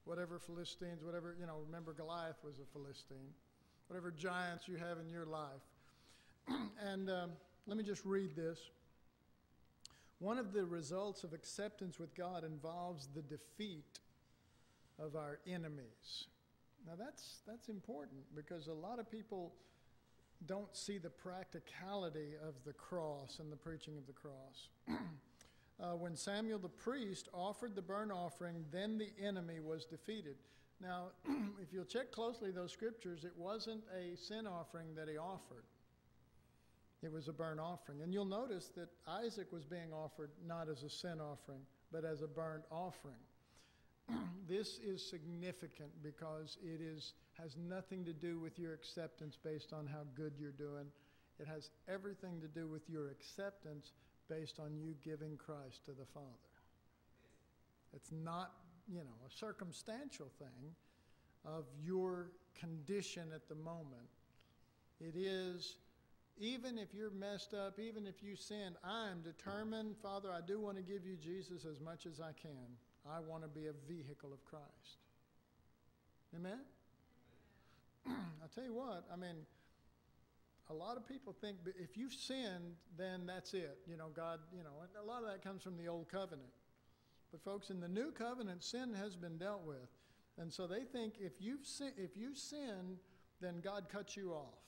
whatever Philistines, whatever, remember Goliath was a Philistine, whatever giants you have in your life. And let me just read this. One of the results of acceptance with God involves the defeat of our enemies. Now that's important, because a lot of people don't see the practicality of the cross and the preaching of the cross. When Samuel the priest offered the burnt offering, then the enemy was defeated. Now, if you'll check closely those scriptures, it wasn't a sin offering that he offered. It was a burnt offering. And you'll notice that Isaac was being offered not as a sin offering, but as a burnt offering. This is significant because it has nothing to do with your acceptance based on how good you're doing. It has everything to do with your acceptance based on you giving Christ to the Father. It's not, a circumstantial thing of your condition at the moment. It is, even if you're messed up, even if you sin, I'm determined, Father, I do want to give you Jesus as much as I can. I want to be a vehicle of Christ. Amen? I'll tell you what, a lot of people think if you've sinned, then that's it. God, and a lot of that comes from the old covenant. But folks, in the new covenant, sin has been dealt with. And so they think if you sin, then God cuts you off.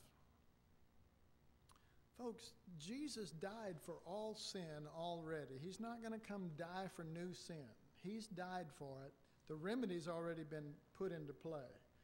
Folks, Jesus died for all sin already. He's not going to come die for new sin. He's died for it. The remedy's already been put into play.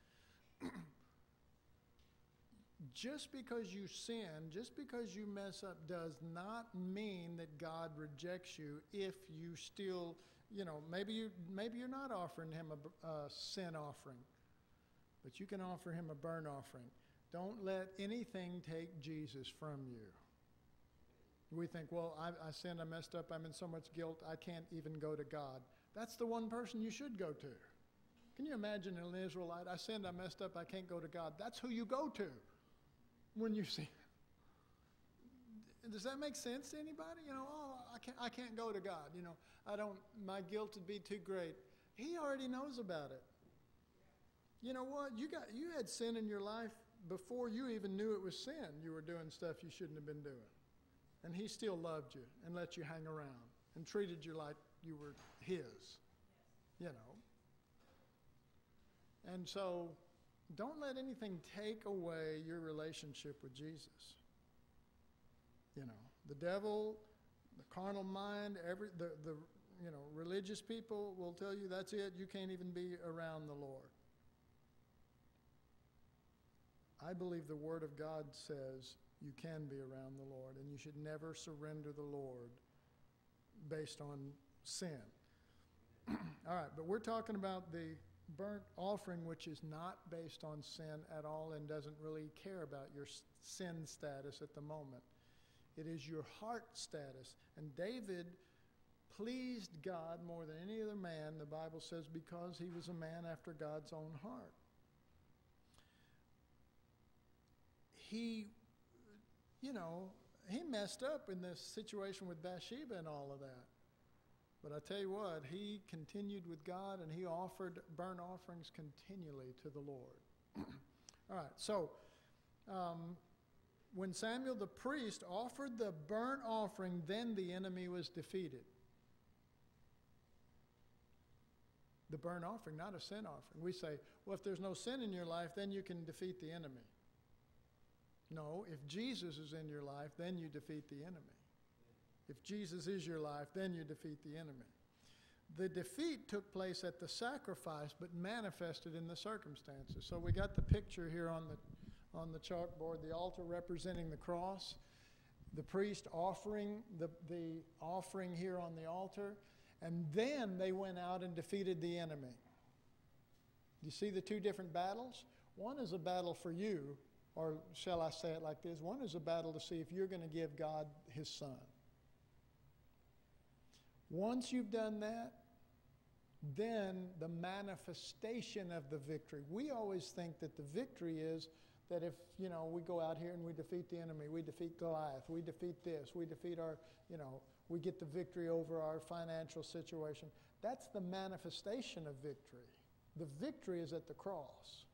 Just because you sin, just because you mess up, does not mean that God rejects you if you still, maybe you're not offering him a sin offering, but you can offer him a burnt offering. Don't let anything take Jesus from you. We think, well, I sinned, I messed up, I'm in so much guilt, I can't even go to God. That's the one person you should go to. Can you imagine an Israelite? I sinned, I messed up, I can't go to God. That's who you go to when you sin. Does that make sense to anybody? I can't go to God. My guilt would be too great. He already knows about it. You know what? You had sin in your life before you even knew it was sin. You were doing stuff you shouldn't have been doing. And he still loved you and let you hang around and treated you like you were his, And so don't let anything take away your relationship with Jesus. The devil, the carnal mind, the religious people will tell you that's it. You can't even be around the Lord. I believe the Word of God says you can be around the Lord, and you should never surrender the Lord based on sin. All right, but we're talking about the burnt offering, which is not based on sin at all and doesn't really care about your sin status at the moment. It is your heart status. And David pleased God more than any other man, the Bible says, because he was a man after God's own heart. He messed up in this situation with Bathsheba and all of that. But I tell you what, he continued with God and he offered burnt offerings continually to the Lord. All right, so when Samuel the priest offered the burnt offering, then the enemy was defeated. The burnt offering, not a sin offering. We say, well, if there's no sin in your life, then you can defeat the enemy. No, if Jesus is in your life, then you defeat the enemy. If Jesus is your life, then you defeat the enemy. The defeat took place at the sacrifice, but manifested in the circumstances. So we got the picture here on the chalkboard, the altar representing the cross, the priest offering the offering here on the altar, and then they went out and defeated the enemy. You see the two different battles? One is a battle for you, or shall I say it like this? One is a battle to see if you're going to give God his son. Once you've done that, then the manifestation of the victory. We always think that the victory is that if, we go out here and we defeat the enemy, we defeat Goliath, we defeat this, we defeat our, we get the victory over our financial situation. That's the manifestation of victory. The victory is at the cross.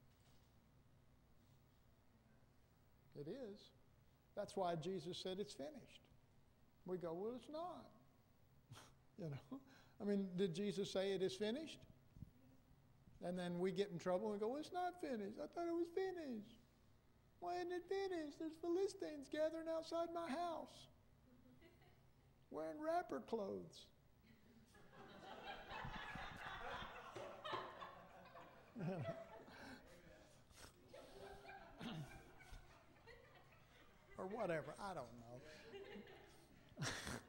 It is. That's why Jesus said it's finished. We go, well, it's not. You know? I mean, did Jesus say it is finished? And then we get in trouble and go, well, it's not finished. I thought it was finished. Why isn't it finished? There's Philistines gathering outside my house wearing rapper clothes. Or whatever, I don't know.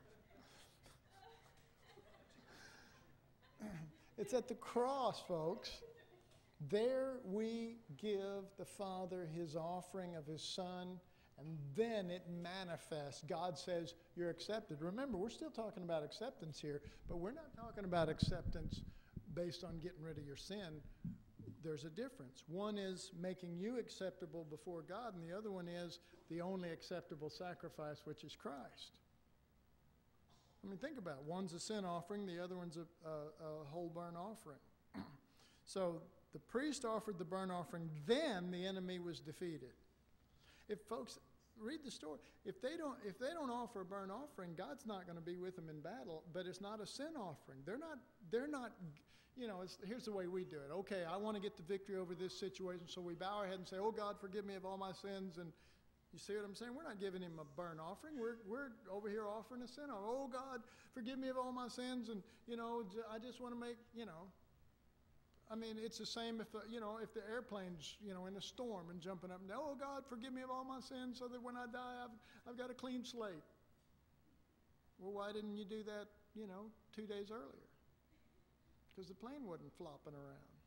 It's at the cross, folks. There we give the Father his offering of his Son, and then it manifests. God says, you're accepted. Remember, we're still talking about acceptance here, but we're not talking about acceptance based on getting rid of your sin. There's a difference. One is making you acceptable before God, and the other one is the only acceptable sacrifice, which is Christ. I mean, think about it. One's a sin offering, the other one's a whole burnt offering. So the priest offered the burnt offering, then the enemy was defeated. If folks read the story, if they don't offer a burnt offering, God's not going to be with them in battle. But it's not a sin offering. They're not. You know, here's the way we do it. Okay, I want to get the victory over this situation, so we bow our head and say, "Oh God, forgive me of all my sins." And you see what I'm saying? We're not giving him a burnt offering. We're over here offering a sin offering. Oh God, forgive me of all my sins, and you know, I just want to make, you know. I mean, it's the same if if the airplane's in a storm and jumping up and down. Oh God, forgive me of all my sins, so that when I die, I've got a clean slate. Well, why didn't you do that 2 days earlier? Because the plane wasn't flopping around.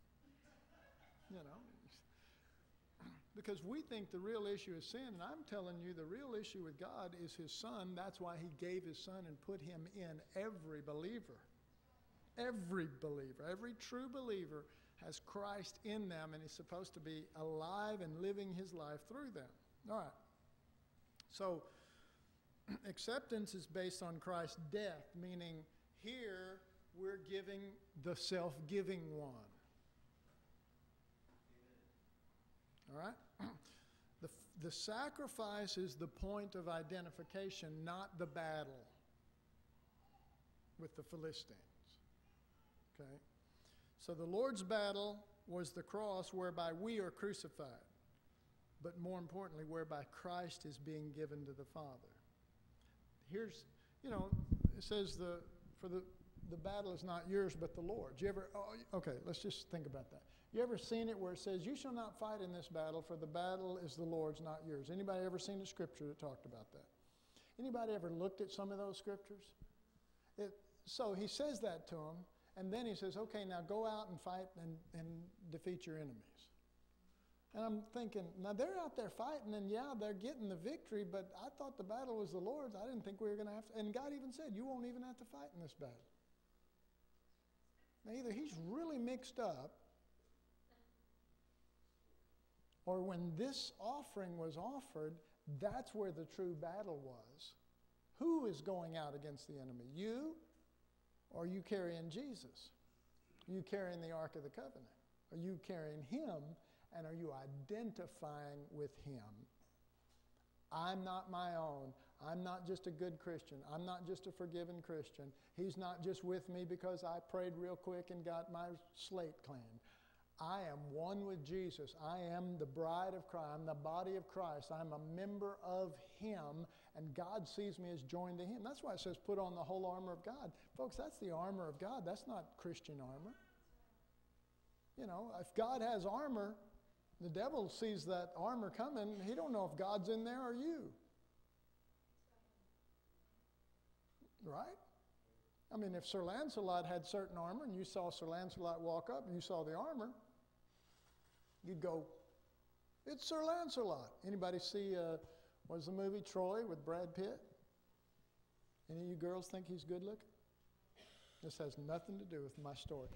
Because we think the real issue is sin, and I'm telling you the real issue with God is his Son. That's why he gave his Son and put him in every believer. Every believer, every true believer has Christ in them, and he's supposed to be alive and living his life through them. All right. So acceptance is based on Christ's death, meaning here we're giving the self-giving one. All right? The sacrifice is the point of identification, not the battle with the Philistines. Okay? So the Lord's battle was the cross whereby we are crucified, but more importantly, whereby Christ is being given to the Father. Here's, it says the battle is not yours but the Lord's. Okay, let's just think about that. You ever seen it where it says, you shall not fight in this battle, for the battle is the Lord's, not yours? Anybody ever seen a scripture that talked about that? Anybody ever looked at some of those scriptures? So he says that to them, and then he says, okay, now go out and fight and defeat your enemies. And I'm thinking, now they're out there fighting, and yeah, they're getting the victory, but I thought the battle was the Lord's. I didn't think we were going to have to. And God even said, you won't even have to fight in this battle. Now either he's really mixed up, or when this offering was offered, that's where the true battle was. Who is going out against the enemy? You? Or are you carrying Jesus? Are you carrying the Ark of the Covenant? Are you carrying him, and are you identifying with him? I'm not my own. I'm not just a good Christian. I'm not just a forgiven Christian. He's not just with me because I prayed real quick and got my slate cleaned. I am one with Jesus. I am the bride of Christ. I'm the body of Christ. I'm a member of him, and God sees me as joined to him. That's why it says put on the whole armor of God. Folks, that's the armor of God. That's not Christian armor. If God has armor, the devil sees that armor coming. He don't know if God's in there or you. Right? I mean, if Sir Lancelot had certain armor and you saw Sir Lancelot walk up and you saw the armor, you'd go, it's Sir Lancelot. Anybody see, what was the movie, Troy with Brad Pitt? Any of you girls think he's good looking? This has nothing to do with my story.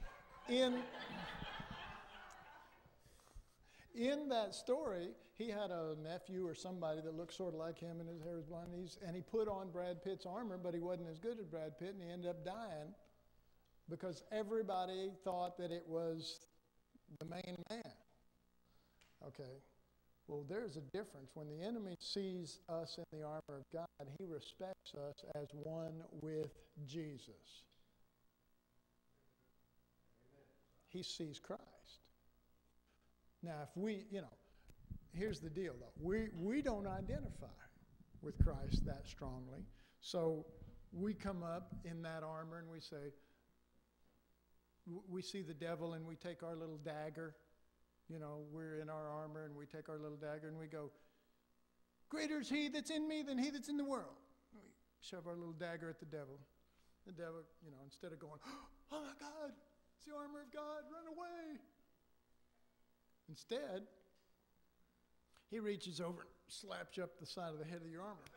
In that story, he had a nephew or somebody that looked sort of like him, and his hair was blonde, and he put on Brad Pitt's armor, but he wasn't as good as Brad Pitt, and he ended up dying because everybody thought that it was the main man. Okay. Well, there's a difference. When the enemy sees us in the armor of God, he respects us as one with Jesus. He sees Christ. Now, if we, here's the deal, though. We don't identify with Christ that strongly. So we come up in that armor and we say, we see the devil and we take our little dagger. We're in our armor and we take our little dagger and we go, greater is he that's in me than he that's in the world. We shove our little dagger at the devil. The devil, instead of going, oh my God, it's the armor of God, run away. Instead, he reaches over and slaps you up the side of the head of your armor.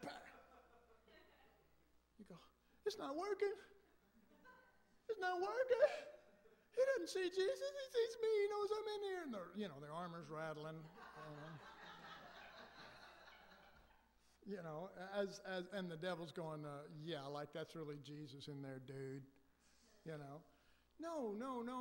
You go, it's not working. It's not working. He doesn't see Jesus. He sees me. He knows I'm in here. And their armor's rattling. And the devil's going, yeah, like that's really Jesus in there, dude. No.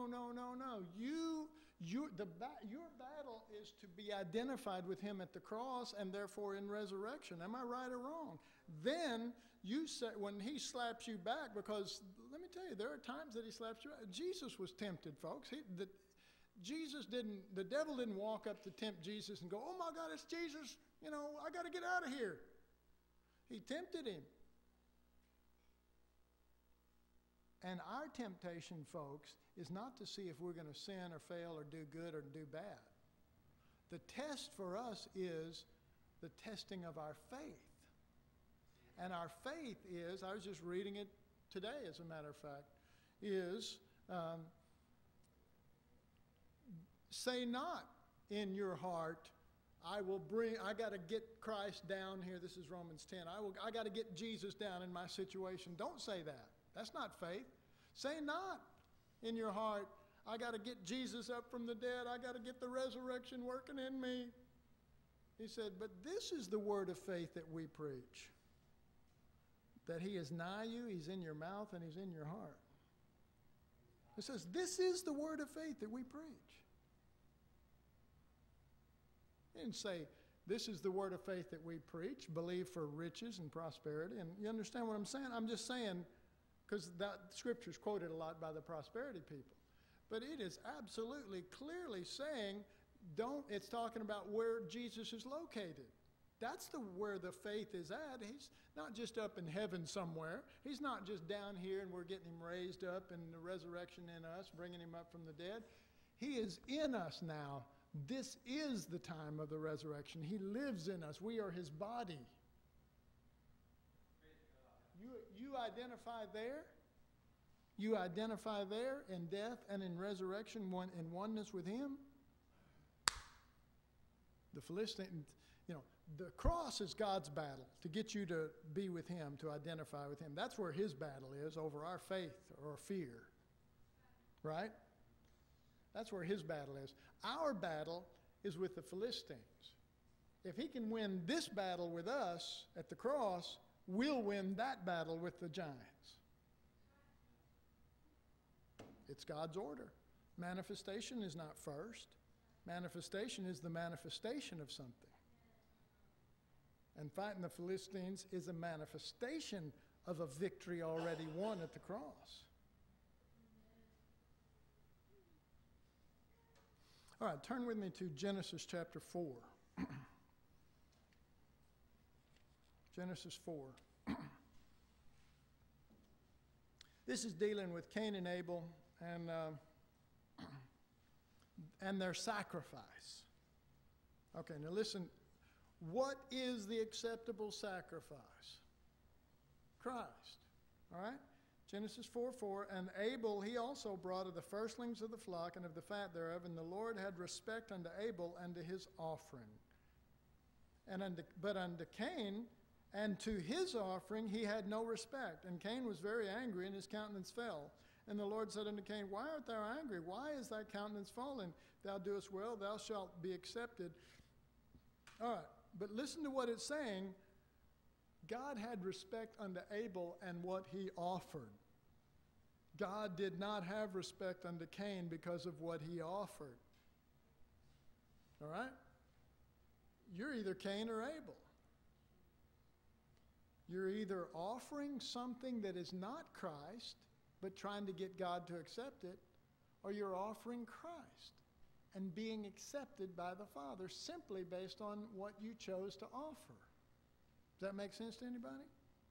Your battle is to be identified with him at the cross and therefore in resurrection. Am I right or wrong? Then you say, when he slaps you back, because let me tell you, there are times that he slaps you back. Jesus was tempted, folks. The devil didn't walk up to tempt Jesus and go, oh my God, it's Jesus. I got to get out of here. He tempted him. And our temptation, folks, is not to see if we're going to sin or fail or do good or do bad. The test for us is the testing of our faith. And our faith is, I was just reading it today as a matter of fact, is say not in your heart, I got to get Christ down here. This is Romans 10. I got to get Jesus down in my situation. Don't say that. That's not faith. Say not in your heart, I got to get Jesus up from the dead. I got to get the resurrection working in me. He said, but this is the word of faith that we preach. That he is nigh you, he's in your mouth, and he's in your heart. It says, this is the word of faith that we preach. He didn't say, this is the word of faith that we preach, believe for riches and prosperity. And you understand what I'm saying? I'm just saying, because that scripture is quoted a lot by the prosperity people. But it is absolutely clearly saying, it's talking about where Jesus is located. That's where the faith is at. He's not just up in heaven somewhere. He's not just down here and we're getting him raised up and the resurrection in us, bringing him up from the dead. He is in us now. This is the time of the resurrection. He lives in us. We are his body. You identify there. You identify there in death and in resurrection, in oneness with him. The Philistine, the cross is God's battle to get you to be with him, to identify with him. That's where his battle is, over our faith or fear. Right? That's where his battle is. Our battle is with the Philistines. If he can win this battle with us at the cross, we'll win that battle with the giants. It's God's order. Manifestation is not first. Manifestation is the manifestation of something. And fighting the Philistines is a manifestation of a victory already won at the cross. All right, turn with me to Genesis chapter 4. Genesis 4. This is dealing with Cain and Abel and their sacrifice. Okay, now listen. What is the acceptable sacrifice? Christ. All right? Genesis 4:4, and Abel he also brought of the firstlings of the flock and of the fat thereof, and the Lord had respect unto Abel and to his offering. But unto Cain and to his offering he had no respect. And Cain was very angry, and his countenance fell. And the Lord said unto Cain, why art thou angry? Why is thy countenance fallen? Thou doest well, thou shalt be accepted. All right, but listen to what it's saying. God had respect unto Abel and what he offered. God did not have respect unto Cain because of what he offered. All right? You're either Cain or Abel. You're either offering something that is not Christ, but trying to get God to accept it, or you're offering Christ and being accepted by the Father simply based on what you chose to offer. Does that make sense to anybody?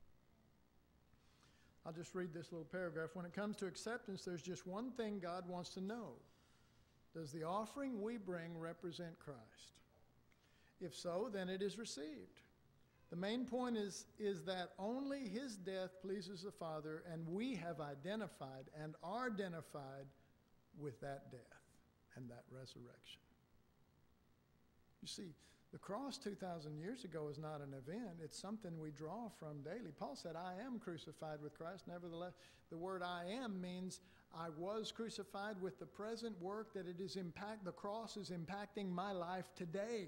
I'll just read this little paragraph. When it comes to acceptance, there's just one thing God wants to know. Does the offering we bring represent Christ? If so, then it is received. The main point is that only his death pleases the Father, and we have identified and are identified with that death and that resurrection. You see, the cross 2,000 years ago is not an event. It's something we draw from daily. Paul said, I am crucified with Christ. Nevertheless, the word I am means I was crucified with the present work that the cross is impacting my life today.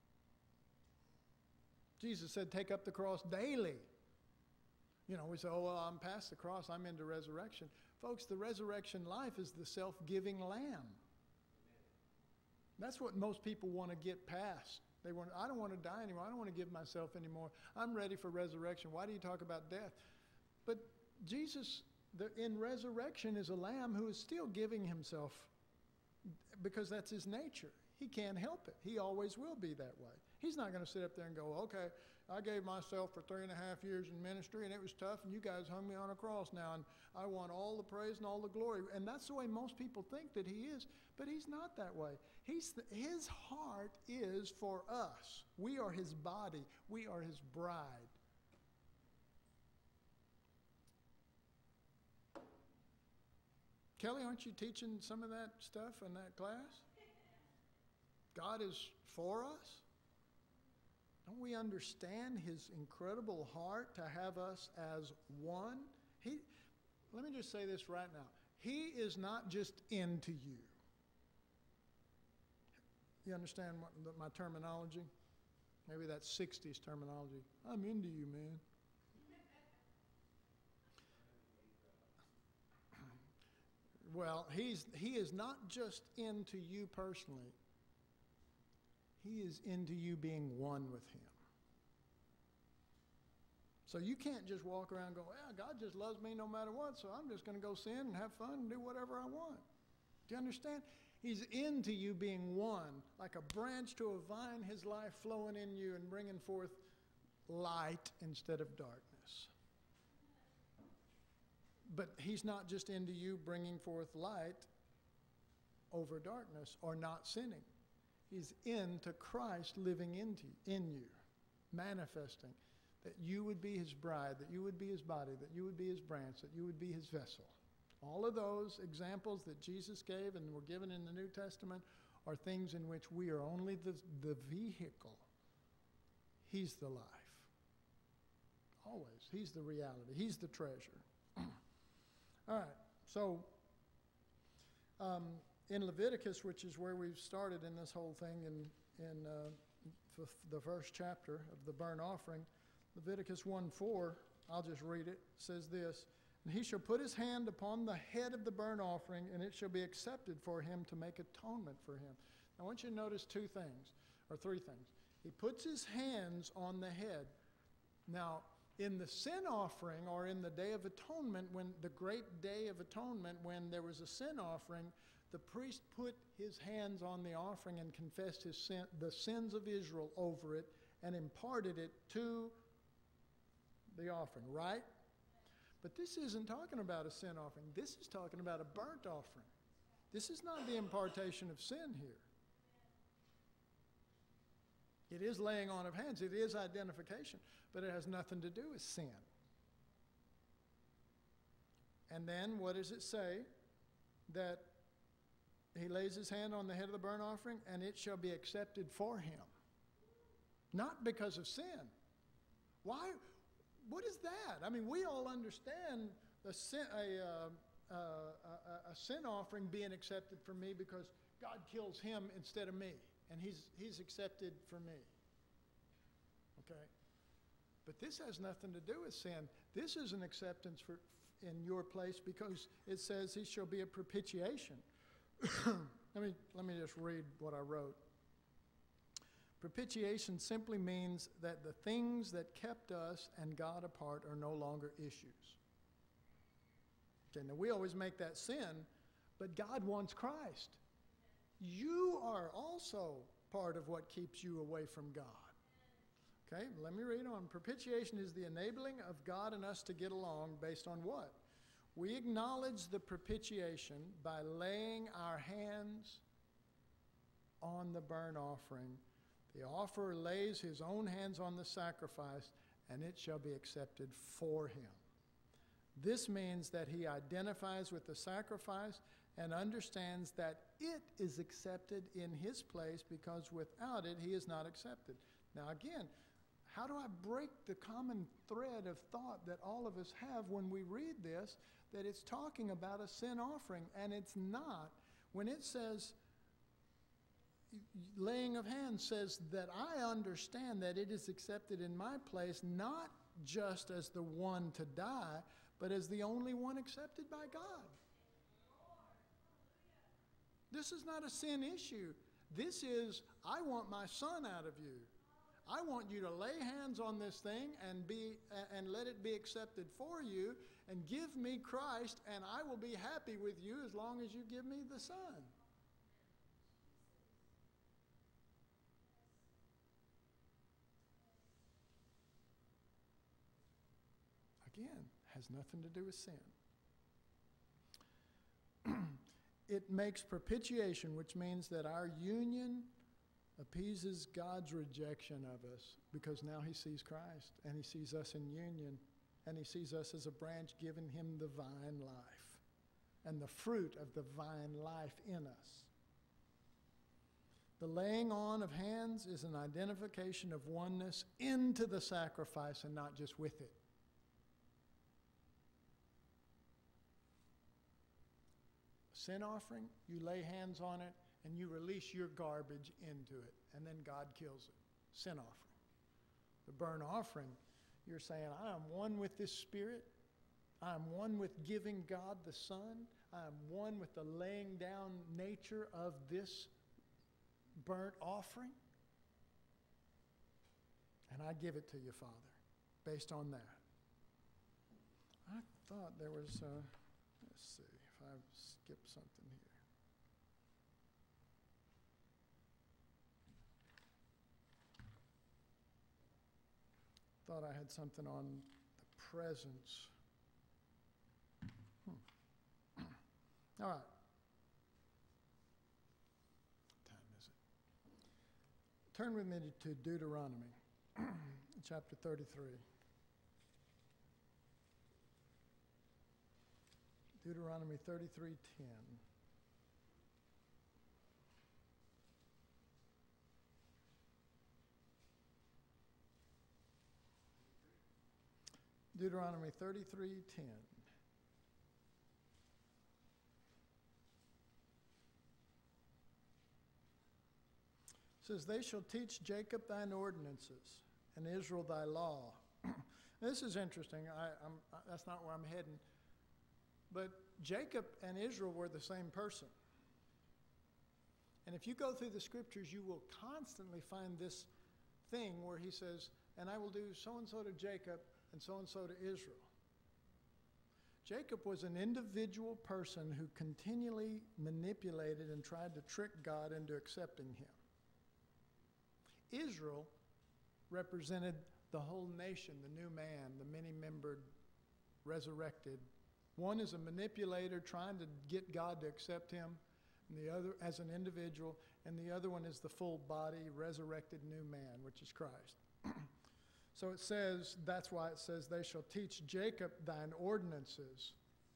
Jesus said, take up the cross daily. You know, we say, oh, well, I'm past the cross. I'm into resurrection. Folks, the resurrection life is the self-giving lamb. That's what most people want to get past. I don't want to die anymore. I don't want to give myself anymore. I'm ready for resurrection. Why do you talk about death? But Jesus, in resurrection, is a lamb who is still giving himself because that's his nature. He can't help it. He always will be that way. He's not going to sit up there and go, okay, I gave myself for 3.5 years in ministry, and it was tough, and you guys hung me on a cross now, and I want all the praise and all the glory. And that's the way most people think that he is, but he's not that way. His heart is for us. We are his body. We are his bride. Kelly, aren't you teaching some of that stuff in that class? God is for us? Don't we understand his incredible heart to have us as one? Let me just say this right now. He is not just into you. You understand my terminology? Maybe that's 60s terminology. I'm into you, man. Well, he is not just into you personally. He is into you being one with him. So you can't just walk around and go, well, God just loves me no matter what, so I'm just going to go sin and have fun and do whatever I want. Do you understand? He's into you being one, like a branch to a vine, his life flowing in you and bringing forth light instead of darkness. But he's not just into you bringing forth light over darkness or not sinning. He's into Christ living in you, manifesting that you would be his bride, that you would be his body, that you would be his branch, that you would be his vessel. All of those examples that Jesus gave and were given in the New Testament are things in which we are only the vehicle. He's the life. Always. He's the reality. He's the treasure. All right. So, in Leviticus, which is where we've started in this whole thing in the first chapter of the burnt offering, Leviticus 1:4, I'll just read it, says this, and he shall put his hand upon the head of the burnt offering, and it shall be accepted for him to make atonement for him. I want you to notice three things. He puts his hands on the head. Now, in the sin offering, or in the Day of Atonement, when the great Day of Atonement, when there was a sin offering, the priest put his hands on the offering and confessed the sins of Israel over it and imparted it to the offering, right? But this isn't talking about a sin offering. This is talking about a burnt offering. This is not the impartation of sin here. It is laying on of hands. It is identification, but it has nothing to do with sin. And then what does it say? That he lays his hand on the head of the burnt offering, and it shall be accepted for him. Not because of sin. Why? What is that? I mean, we all understand a sin offering being accepted for me because God kills him instead of me, and he's accepted for me. Okay? But this has nothing to do with sin. This is an acceptance in your place because it says he shall be a propitiation. Let me just read what I wrote. Propitiation simply means that the things that kept us and God apart are no longer issues. Okay, now we always make that sin, but God wants Christ. You are also part of what keeps you away from God. Okay, let me read on. Propitiation is the enabling of God and us to get along based on what? We acknowledge the propitiation by laying our hands on the burnt offering. The offerer lays his own hands on the sacrifice, and it shall be accepted for him. This means that he identifies with the sacrifice and understands that it is accepted in his place, because without it, he is not accepted. Now again, how do I break the common thread of thought that all of us have when we read this, that it's talking about a sin offering, and it's not? When it says, laying of hands says that I understand that it is accepted in my place, not just as the one to die, but as the only one accepted by God. This is not a sin issue. This is, I want my son out of you. I want you to lay hands on this thing and let it be accepted for you, and give me Christ, and I will be happy with you as long as you give me the Son. Again, has nothing to do with sin. It makes propitiation, which means that our union appeases God's rejection of us, because now he sees Christ, and he sees us in union, and he sees us as a branch giving him the vine life and the fruit of the vine life in us. The laying on of hands is an identification of oneness into the sacrifice and not just with it. Sin offering, you lay hands on it and you release your garbage into it, and then God kills it. Sin offering. The burnt offering, you're saying, I am one with this Spirit. I am one with giving God the Son. I am one with the laying down nature of this burnt offering. And I give it to you, Father, based on that. I thought there was, let's see if I skipped something here. Thought I had something on the presence. All right. What time is it? Turn with me to Deuteronomy, chapter 33. Deuteronomy 33:10. Deuteronomy 33:10. Says, they shall teach Jacob thine ordinances, and Israel thy law. This is interesting. That's not where I'm heading. But Jacob and Israel were the same person. And if you go through the scriptures, you will constantly find this thing where he says, and I will do so-and-so to Jacob and so-and-so to Israel. Jacob was an individual person who continually manipulated and tried to trick God into accepting him. Israel represented the whole nation, the new man, the many-membered, resurrected. One is a manipulator trying to get God to accept him, and the other as an individual, and the other one is the full body, resurrected new man, which is Christ. So it says, that's why it says, they shall teach Jacob thine ordinances.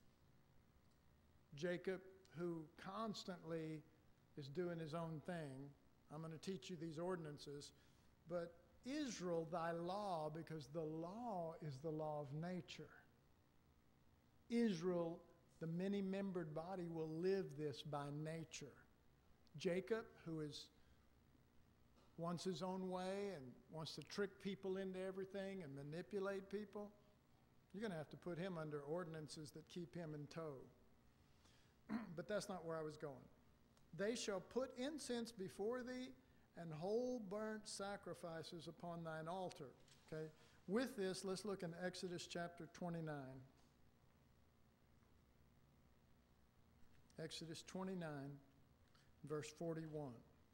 Jacob, who constantly is doing his own thing, I'm going to teach you these ordinances. But Israel, thy law, because the law is the law of nature. Israel, the many-membered body, will live this by nature. Jacob, who wants his own way and wants to trick people into everything and manipulate people, you're going to have to put him under ordinances that keep him in tow. But that's not where I was going. They shall put incense before thee, and whole burnt sacrifices upon thine altar. Okay? With this, let's look in Exodus chapter 29. Exodus 29, verse 41.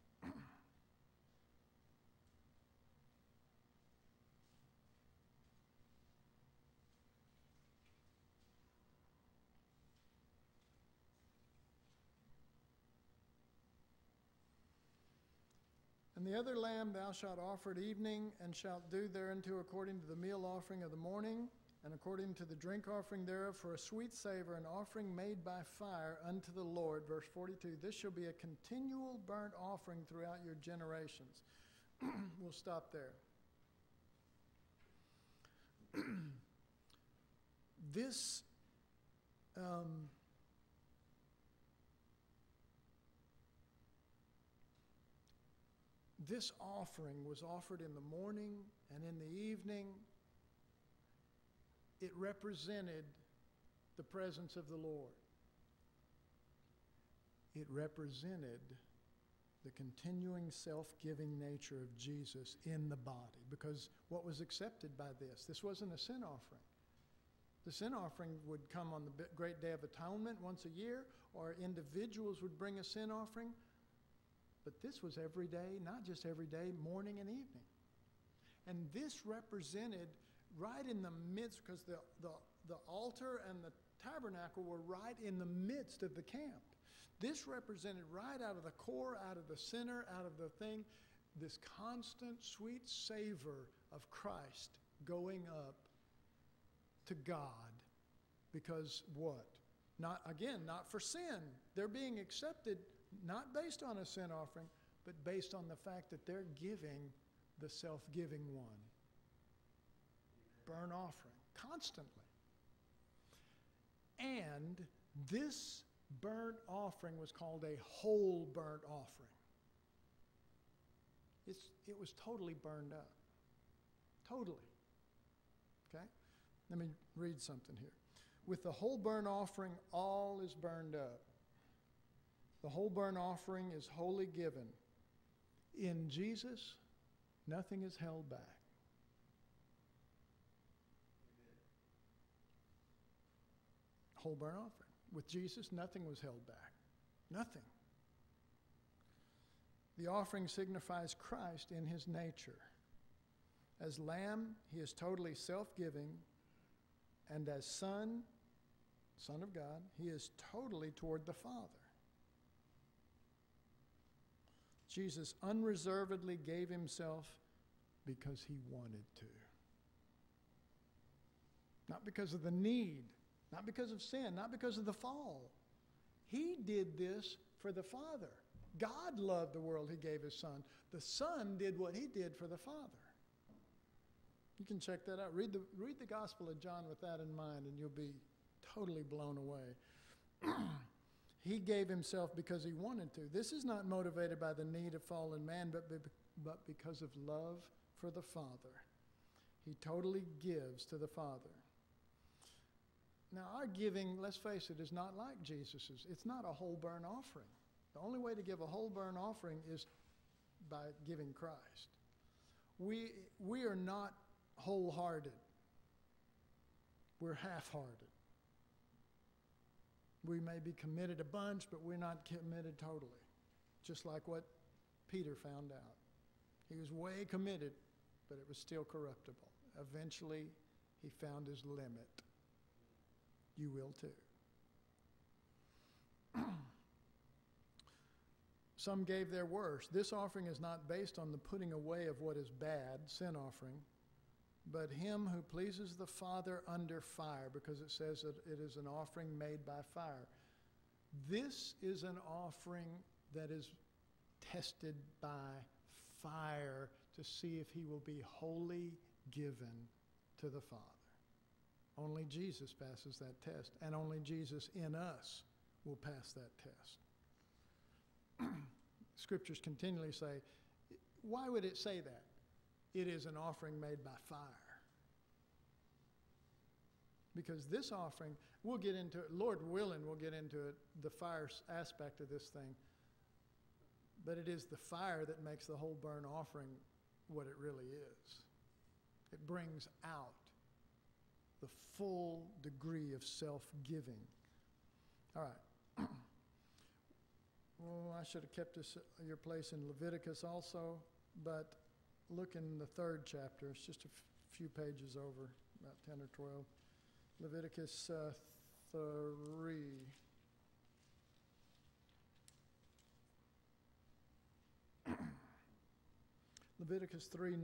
And the other lamb thou shalt offer at evening, and shalt do thereunto according to the meal offering of the morning, and according to the drink offering thereof for a sweet savor, an offering made by fire unto the Lord. Verse 42, this shall be a continual burnt offering throughout your generations. We'll stop there. This this offering was offered in the morning and in the evening. It represented the presence of the Lord. It represented the continuing self-giving nature of Jesus in the body, because what was accepted by this wasn't a sin offering. The sin offering would come on the great day of atonement once a year, or individuals would bring a sin offering. But this was every day, not just every day, morning and evening. And this represented right in the midst, because the altar and the tabernacle were right in the midst of the camp. This represented right out of the core, out of the center, out of the thing, this constant sweet savor of Christ going up to God. Because what? Not for sin. They're being accepted not based on a sin offering, but based on the fact that they're giving the self-giving one. Burnt offering, constantly. And this burnt offering was called a whole burnt offering. It was totally burned up. Totally. Okay? Let me read something here. With the whole burnt offering, all is burned up. The whole burnt offering is wholly given. In Jesus, nothing is held back. Whole burnt offering. With Jesus, nothing was held back. Nothing. The offering signifies Christ in his nature. As lamb, he is totally self-giving, and as Son of God, he is totally toward the Father. Jesus unreservedly gave himself because he wanted to. Not because of the need, not because of sin, not because of the fall. He did this for the Father. God loved the world, he gave his Son. The Son did what he did for the Father. You can check that out. Read the Gospel of John with that in mind, and you'll be totally blown away. He gave himself because he wanted to. This is not motivated by the need of fallen man, but because of love for the Father. He totally gives to the Father. Now, our giving, let's face it, is not like Jesus's. It's not a whole burnt offering. The only way to give a whole burnt offering is by giving Christ. We are not wholehearted. We're half-hearted. We may be committed a bunch, but we're not committed totally. Just like what Peter found out. He was way committed, but it was still corruptible. Eventually, he found his limit. You will too. Some gave their worst. This offering is not based on the putting away of what is bad, sin offering, but him who pleases the Father under fire, because it says that it is an offering made by fire. This is an offering that is tested by fire to see if he will be wholly given to the Father. Only Jesus passes that test, and only Jesus in us will pass that test. Scriptures continually say, why would it say that? It is an offering made by fire. Because this offering, we'll get into it, Lord willing, we'll get into it, the fire aspect of this thing. but it is the fire that makes the whole burnt offering what it really is. It brings out the full degree of self-giving. All right. Well, I should have kept this your place in Leviticus also, but look in the 3rd chapter. It's just a few pages over, about 10 or 12. Leviticus 3. Leviticus 3:9.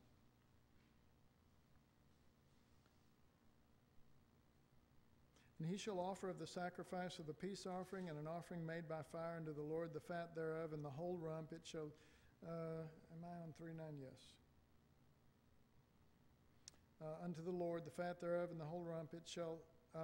And he shall offer of the sacrifice of the peace offering and an offering made by fire unto the Lord, the fat thereof, and the whole rump. It shall, am I on 3:9? Yes. Unto the Lord, the fat thereof, and the whole rump, it shall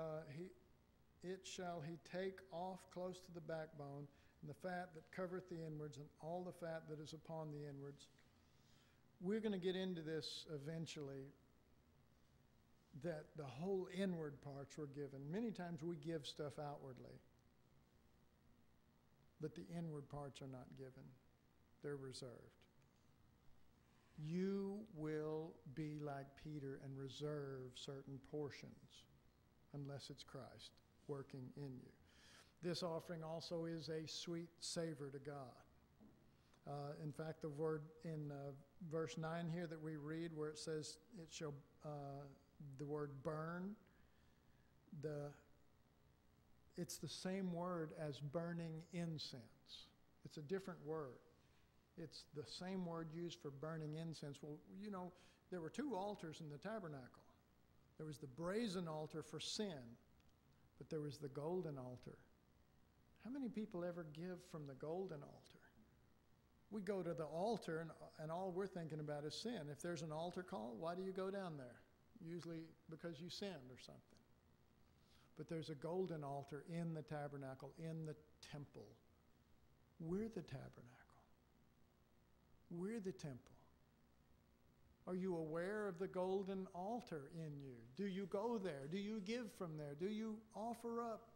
he take off close to the backbone, and the fat that covereth the inwards, and all the fat that is upon the inwards. We're going to get into this eventually, that the whole inward parts were given. Many times we give stuff outwardly, but the inward parts are not given. They're reserved. You will be like Peter and reserve certain portions unless it's Christ working in you. This offering also is a sweet savor to God. In fact, the word in verse 9 here that we read, where it says it shall, the word burn, it's the same word as burning incense. It's a different word. It's the same word used for burning incense. Well, you know, there were 2 altars in the tabernacle. There was the brazen altar for sin, but there was the golden altar. How many people ever give from the golden altar? We go to the altar and all we're thinking about is sin. If there's an altar call, why do you go down there? Usually because you sinned or something. But there's a golden altar in the tabernacle, in the temple. We're the tabernacle. We're the temple. Are you aware of the golden altar in you? Do you go there? Do you give from there? Do you offer up?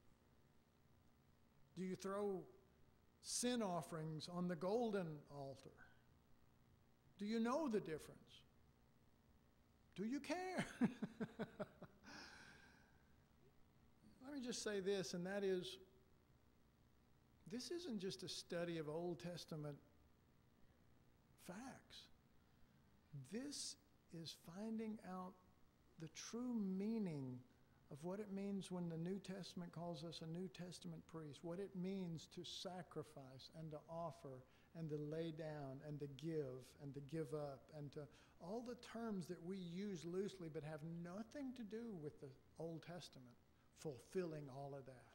Do you throw sin offerings on the golden altar? Do you know the difference? Do you care? Let me just say this, and that is, this isn't just a study of Old Testament facts. This is finding out the true meaning of what it means when the New Testament calls us a New Testament priest, what it means to sacrifice and to offer and to lay down and to give up and to all the terms that we use loosely but have nothing to do with the Old Testament fulfilling all of that.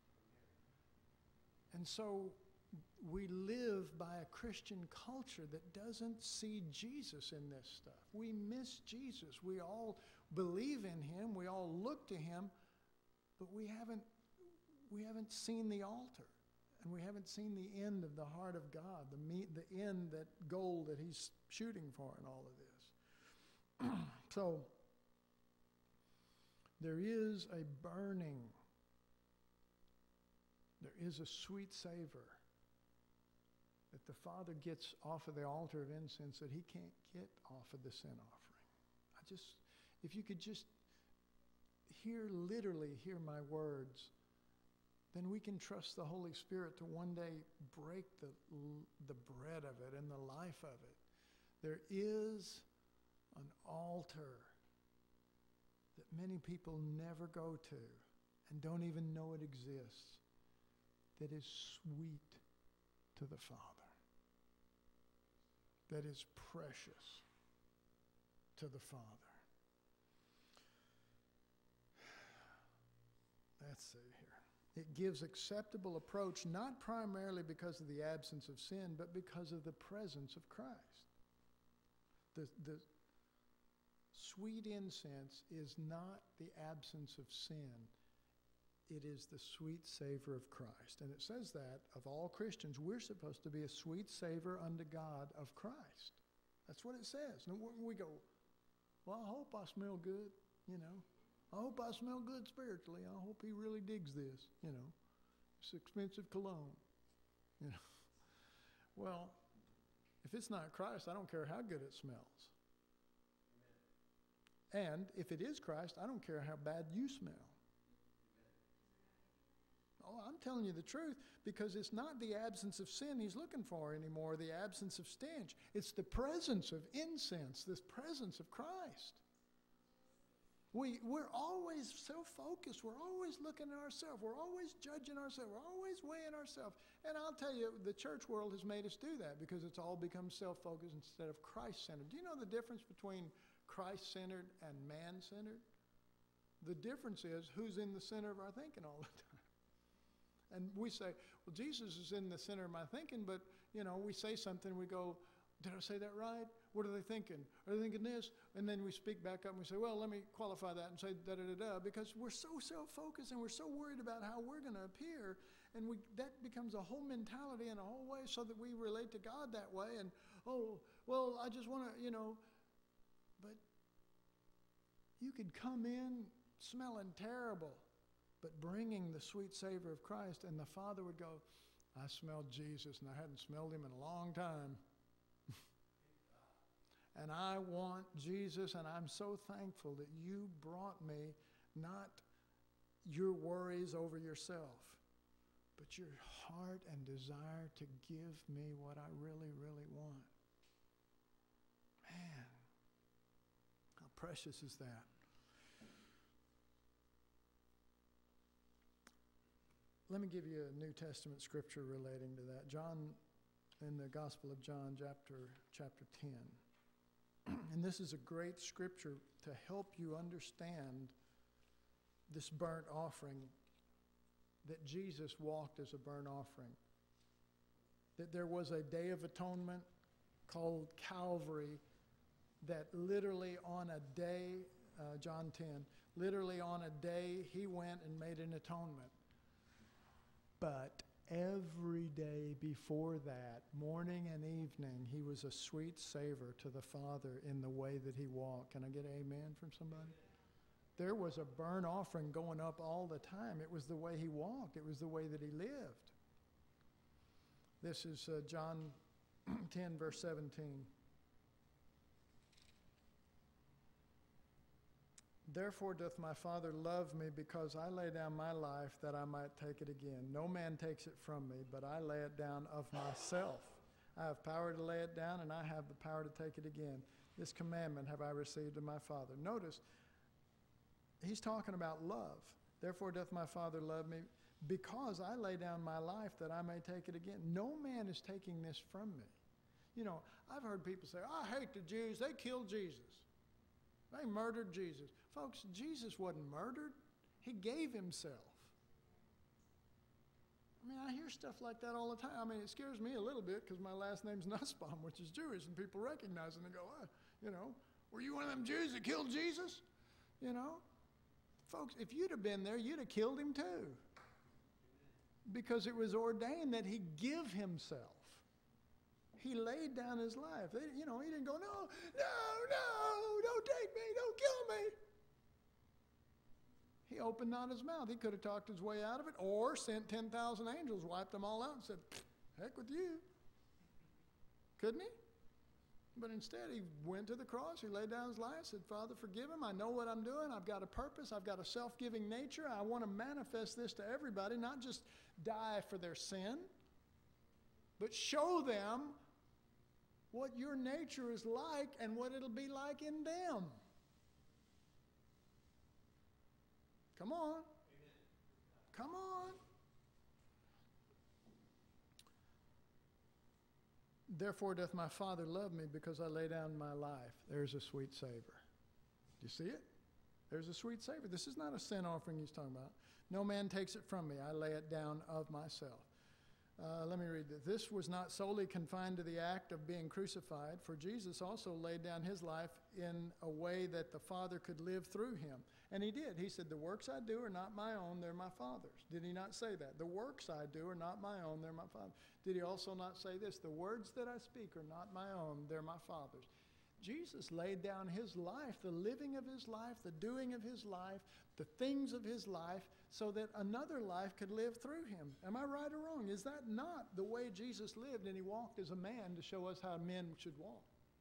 And so we live by a Christian culture that doesn't see Jesus in this stuff. We miss Jesus. We all believe in him. We all look to him, but we haven't seen the altar, and we haven't seen the end of the heart of God, the end, that goal that he's shooting for in all of this. So there is a burning, there is a sweet savor that the Father gets off of the altar of incense that he can't get off of the sin offering. If you could just literally hear my words, then we can trust the Holy Spirit to one day break the bread of it and the life of it. There is an altar that many people never go to and don't even know it exists, that is sweet to the Father, that is precious to the Father. Let's see here. It gives acceptable approach, not primarily because of the absence of sin, but because of the presence of Christ. The sweet incense is not the absence of sin. It is the sweet savor of Christ. And it says that of all Christians, we're supposed to be a sweet savor unto God of Christ. That's what it says. And we go, well, I hope I smell good, you know. I hope I smell good spiritually. I hope he really digs this, you know. It's expensive cologne, you know. Well, if it's not Christ, I don't care how good it smells. And if it is Christ, I don't care how bad you smell. Oh, I'm telling you the truth, because it's not the absence of sin he's looking for anymore, the absence of stench. It's the presence of incense, this presence of Christ. We're always so focused. We're always looking at ourselves. We're always judging ourselves. We're always weighing ourselves. And I'll tell you, the church world has made us do that because it's all become self-focused instead of Christ-centered. Do you know the difference between Christ-centered and man-centered? The difference is who's in the center of our thinking all the time. And we say, well, Jesus is in the center of my thinking, but, we say something, we go, did I say that right? What are they thinking? Are they thinking this? And then we speak back up and we say, well, let me qualify that and say da-da-da-da, because we're so self-focused and we're so worried about how we're going to appear, and that becomes a whole mentality and a whole way so that we relate to God that way. And, oh, well, I just want to, but you could come in smelling terrible, but bringing the sweet savor of Christ, and the Father would go, I smelled Jesus, and I hadn't smelled him in a long time. And I want Jesus, and I'm so thankful that you brought me not your worries over yourself, but your heart and desire to give me what I really, really want. Man, how precious is that? Let me give you a New Testament scripture relating to that. John, in the Gospel of John, chapter 10. And this is a great scripture to help you understand this burnt offering, that Jesus walked as a burnt offering. That there was a day of atonement called Calvary, that literally on a day, John 10, literally on a day he went and made an atonement. But every day before that, morning and evening, he was a sweet savor to the Father in the way that he walked. Can I get an amen from somebody? There was a burnt offering going up all the time. It was the way he walked. It was the way that he lived. This is John 10, verse 17. Therefore doth my Father love me, because I lay down my life that I might take it again. No man takes it from me, but I lay it down of myself. I have power to lay it down, and I have the power to take it again. This commandment have I received of my Father. Notice, he's talking about love. Therefore doth my Father love me, because I lay down my life that I may take it again. No man is taking this from me. I've heard people say, I hate the Jews. They killed Jesus. They murdered Jesus. Folks, Jesus wasn't murdered. He gave himself. I hear stuff like that all the time. It scares me a little bit because my last name's Nussbaum, which is Jewish, and people recognize it and they go, were you one of them Jews that killed Jesus? Folks, if you'd have been there, you'd have killed him too. Because it was ordained that he give himself. He laid down his life. He didn't go, no, don't take me, don't kill me. He opened not his mouth. He could have talked his way out of it, or sent 10,000 angels, wiped them all out, and said, heck with you. Couldn't he? But instead, he went to the cross. He laid down his life, said, Father, forgive him. I know what I'm doing. I've got a purpose. I've got a self-giving nature. I want to manifest this to everybody, not just die for their sin, but show them what your nature is like and what it'll be like in them. Come on. Amen. Come on. Therefore doth my Father love me, because I lay down my life. There's a sweet savor. Do you see it? There's a sweet savor. This is not a sin offering he's talking about. No man takes it from me. I lay it down of myself. Let me read this. This was not solely confined to the act of being crucified, for Jesus also laid down his life in a way that the Father could live through him. And he did. He said, the works I do are not my own, they're my Father's. Did he not say that? The works I do are not my own, they're my Father's. Did he also not say this? The words that I speak are not my own, they're my Father's. Jesus laid down his life, the living of his life, the doing of his life, the things of his life, so that another life could live through him. Am I right or wrong? Is that not the way Jesus lived, and he walked as a man to show us how men should walk?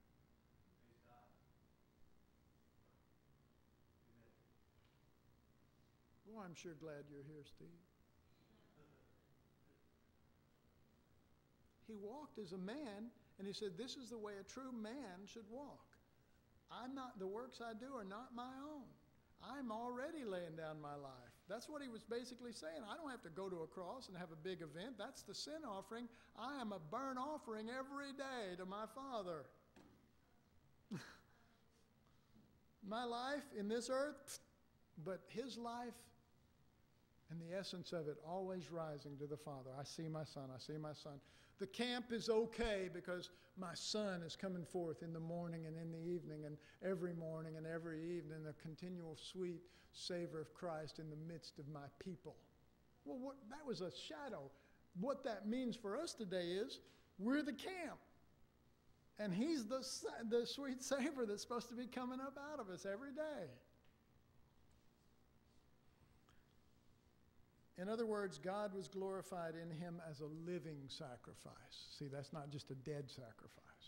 Well, I'm sure glad you're here, Steve. He walked as a man, and he said, this is the way a true man should walk. The works I do are not my own. I'm already laying down my life. That's what he was basically saying. I don't have to go to a cross and have a big event. That's the sin offering. I am a burnt offering every day to my Father. My life in this earth, but his life and the essence of it always rising to the Father. I see my son. I see my son. The camp is okay because my son is coming forth in the morning and in the evening, and every morning and every evening, the continual sweet savor of Christ in the midst of my people. Well, that was a shadow. What that means for us today is we're the camp. And he's the sweet savor that's supposed to be coming up out of us every day. In other words, God was glorified in him as a living sacrifice. See, that's not just a dead sacrifice.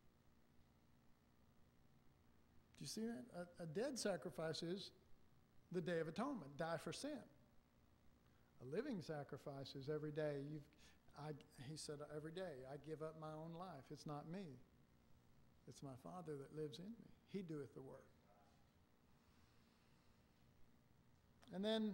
Do you see that? A dead sacrifice is the Day of Atonement, die for sin. A living sacrifice is every day. He said, every day I give up my own life. It's not me. It's my Father that lives in me. He doeth the work. And then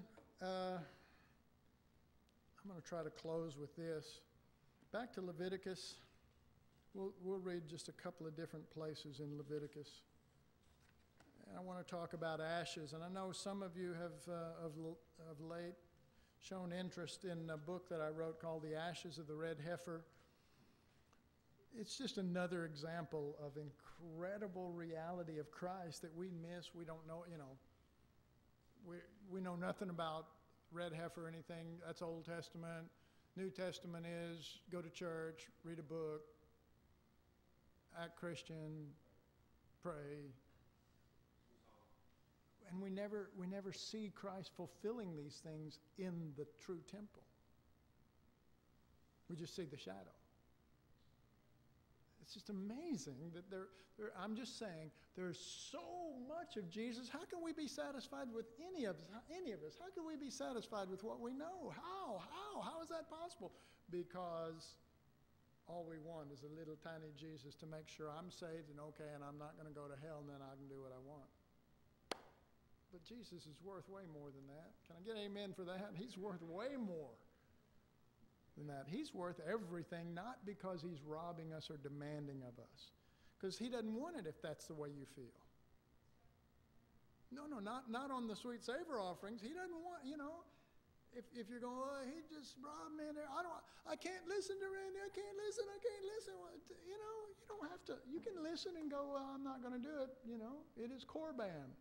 I'm going to try to close with this. Back to Leviticus. We'll read just a couple of different places in Leviticus. And I want to talk about ashes. And I know some of you have of late shown interest in a book that I wrote called The Ashes of the Red Heifer. It's just another example of incredible reality of Christ that we miss. We don't know, we know nothing about red heifer or anything. That's Old Testament. New Testament is go to church, read a book, act Christian, pray. And we never see Christ fulfilling these things in the true temple. We just see the shadow. It's just amazing that I'm just saying, there's so much of Jesus. How can we be satisfied with any of us? How can we be satisfied with what we know? How is that possible? Because all we want is a little tiny Jesus to make sure I'm saved and okay, and I'm not going to go to hell, and then I can do what I want. But Jesus is worth way more than that. Can I get amen for that? He's worth way more than that. He's worth everything, not because he's robbing us or demanding of us. Because he doesn't want it if that's the way you feel. No, not on the sweet savor offerings. He doesn't want, if you're going, oh, he just robbed me. I can't listen to Randy. I can't listen. Well, you don't have to. You can listen and go, well, I'm not going to do it. It is Korban.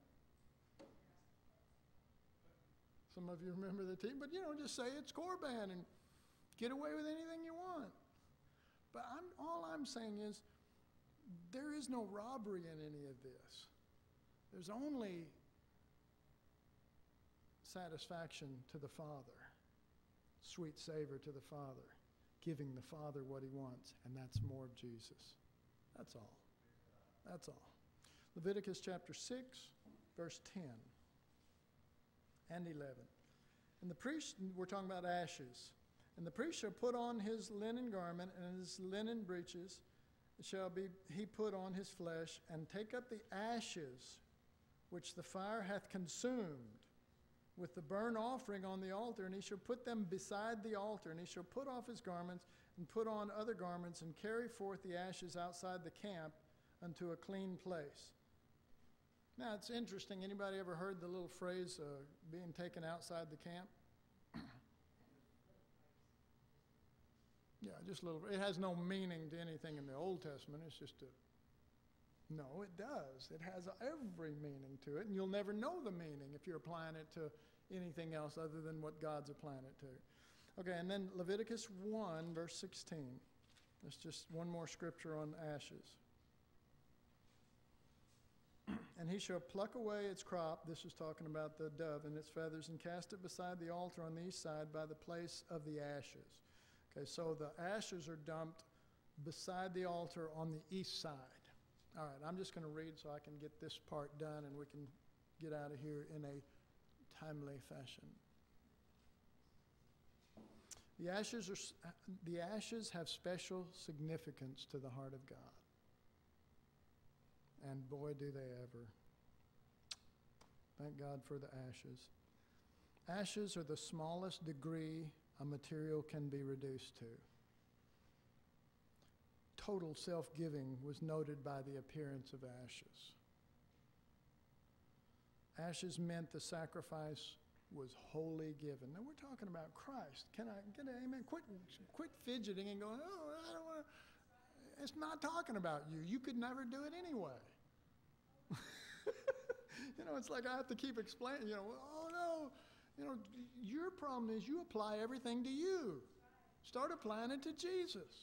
Some of you remember the team, but just say it's Korban and get away with anything you want. But all I'm saying is there is no robbery in any of this. There's only satisfaction to the Father, sweet savor to the Father, giving the Father what he wants, and that's more of Jesus. That's all. That's all. Leviticus chapter 6, verse 10 and 11. And the priest, we're talking about ashes. And the priest shall put on his linen garment and his linen breeches shall be he put on his flesh, and take up the ashes which the fire hath consumed with the burnt offering on the altar, and he shall put them beside the altar, and he shall put off his garments and put on other garments, and carry forth the ashes outside the camp unto a clean place. Now, it's interesting. Anybody ever heard the little phrase, being taken outside the camp? Yeah, just a little. It has no meaning to anything in the Old Testament. It's just no, it does. It has every meaning to it, and you'll never know the meaning if you're applying it to anything else other than what God's applying it to. Okay, and then Leviticus 1, verse 16. That's just one more scripture on ashes. And he shall pluck away its crop, this is talking about the dove, and its feathers, and cast it beside the altar on the east side by the place of the ashes. Okay, so the ashes are dumped beside the altar on the east side. All right, I'm just going to read so I can get this part done and we can get out of here in a timely fashion. The ashes have special significance to the heart of God. And boy, do they ever. Thank God for the ashes. Ashes are the smallest degree a material can be reduced to. Total self-giving was noted by the appearance of ashes. Ashes meant the sacrifice was wholly given. Now we're talking about Christ. Can I get an amen? Quit fidgeting and going, oh, I don't want to. It's not talking about you. You could never do it anyway. It's like I have to keep explaining, oh no, your problem is you apply everything to you. Start applying it to Jesus.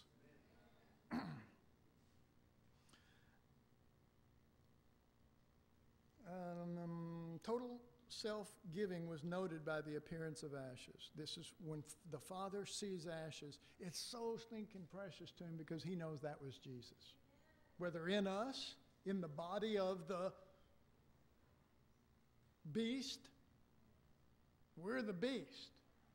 Total self-giving was noted by the appearance of ashes. This is when the Father sees ashes. It's so stinking precious to him because he knows that was Jesus. Whether in us, in the body of the beast, we're the beast.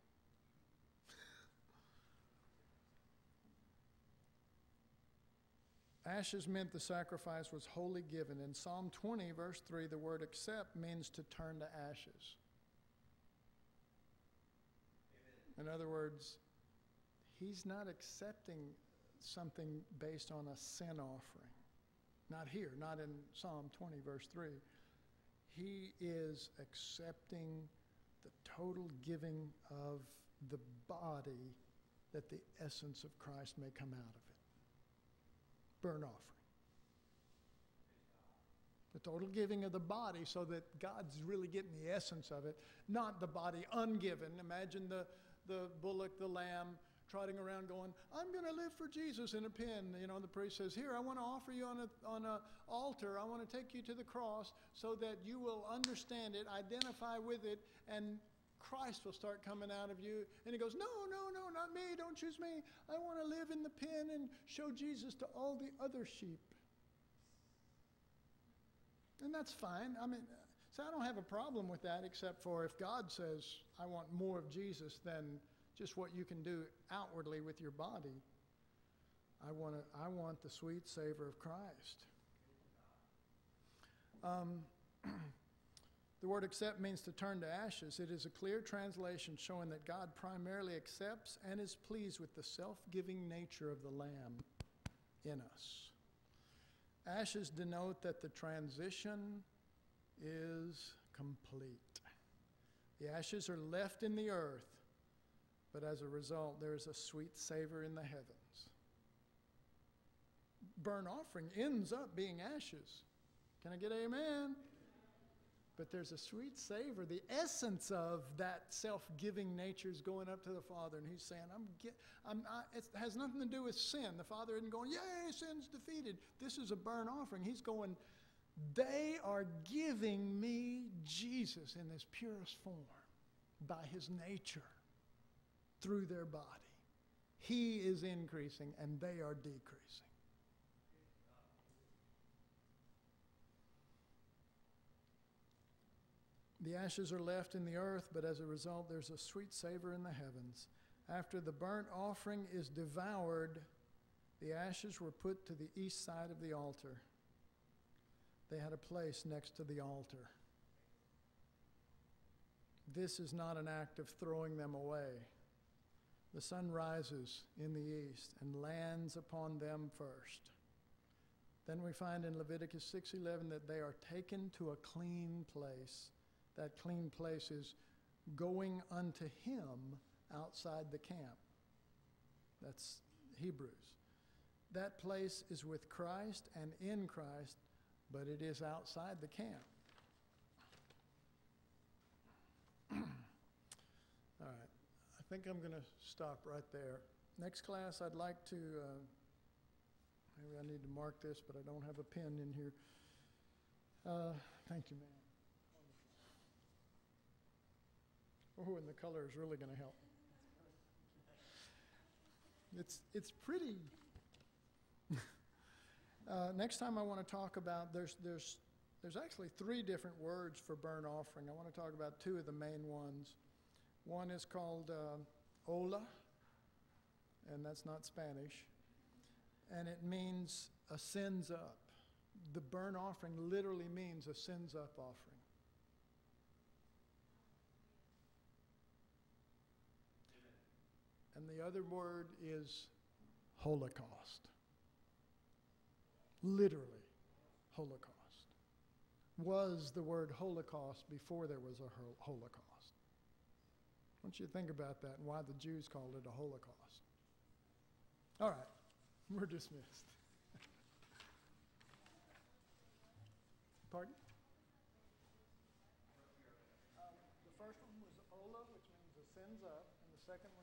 Ashes meant the sacrifice was wholly given. In Psalm 20, verse 3, the word accept means to turn to ashes. Amen. In other words, he's not accepting something based on a sin offering. Not here, not in Psalm 20, verse 3. He is accepting the total giving of the body that the essence of Christ may come out of it. Burnt offering. The total giving of the body so that God's really getting the essence of it, not the body ungiven. Imagine the bullock, the lamb, trotting around going, I'm going to live for Jesus in a pen. The priest says, here, I want to offer you on an altar. I want to take you to the cross so that you will understand it, identify with it, and Christ will start coming out of you. And he goes, no, not me. Don't choose me. I want to live in the pen and show Jesus to all the other sheep. And that's fine. So I don't have a problem with that, except for if God says, I want more of Jesus than just what you can do outwardly with your body. I want the sweet savor of Christ. The word accept means to turn to ashes. It is a clear translation showing that God primarily accepts and is pleased with the self-giving nature of the Lamb in us. Ashes denote that the transition is complete. The ashes are left in the earth, but as a result, there is a sweet savor in the heavens. Burnt offering ends up being ashes. Can I get amen? But there's a sweet savor. The essence of that self-giving nature is going up to the Father, and he's saying, it has nothing to do with sin. The Father isn't going, yay, sin's defeated. This is a burnt offering. He's going, they are giving me Jesus in his purest form by his nature through their body. He is increasing, and they are decreasing. The ashes are left in the earth, but as a result, there's a sweet savor in the heavens. After the burnt offering is devoured, the ashes were put to the east side of the altar. They had a place next to the altar. This is not an act of throwing them away. The sun rises in the east and lands upon them first. Then we find in Leviticus 6:11 that they are taken to a clean place. That clean place is going unto him outside the camp. That's Hebrews. That place is with Christ and in Christ, but it is outside the camp. All right. I think I'm going to stop right there. Next class, I'd like to, maybe I need to mark this, but I don't have a pen in here. Thank you, ma'am. Oh, and the color is really going to help. It's pretty. Next time I want to talk about, there's actually 3 different words for burnt offering. I want to talk about 2 of the main ones. One is called Ola, and that's not Spanish, and it means a sins up. The burnt offering literally means a sins up offering. And the other word is Holocaust. Literally, Holocaust. Was the word Holocaust before there was a Holocaust? I want you to think about that and why the Jews called it a Holocaust. All right, we're dismissed. Pardon? The first one was Ola, which means a sins up, and the second one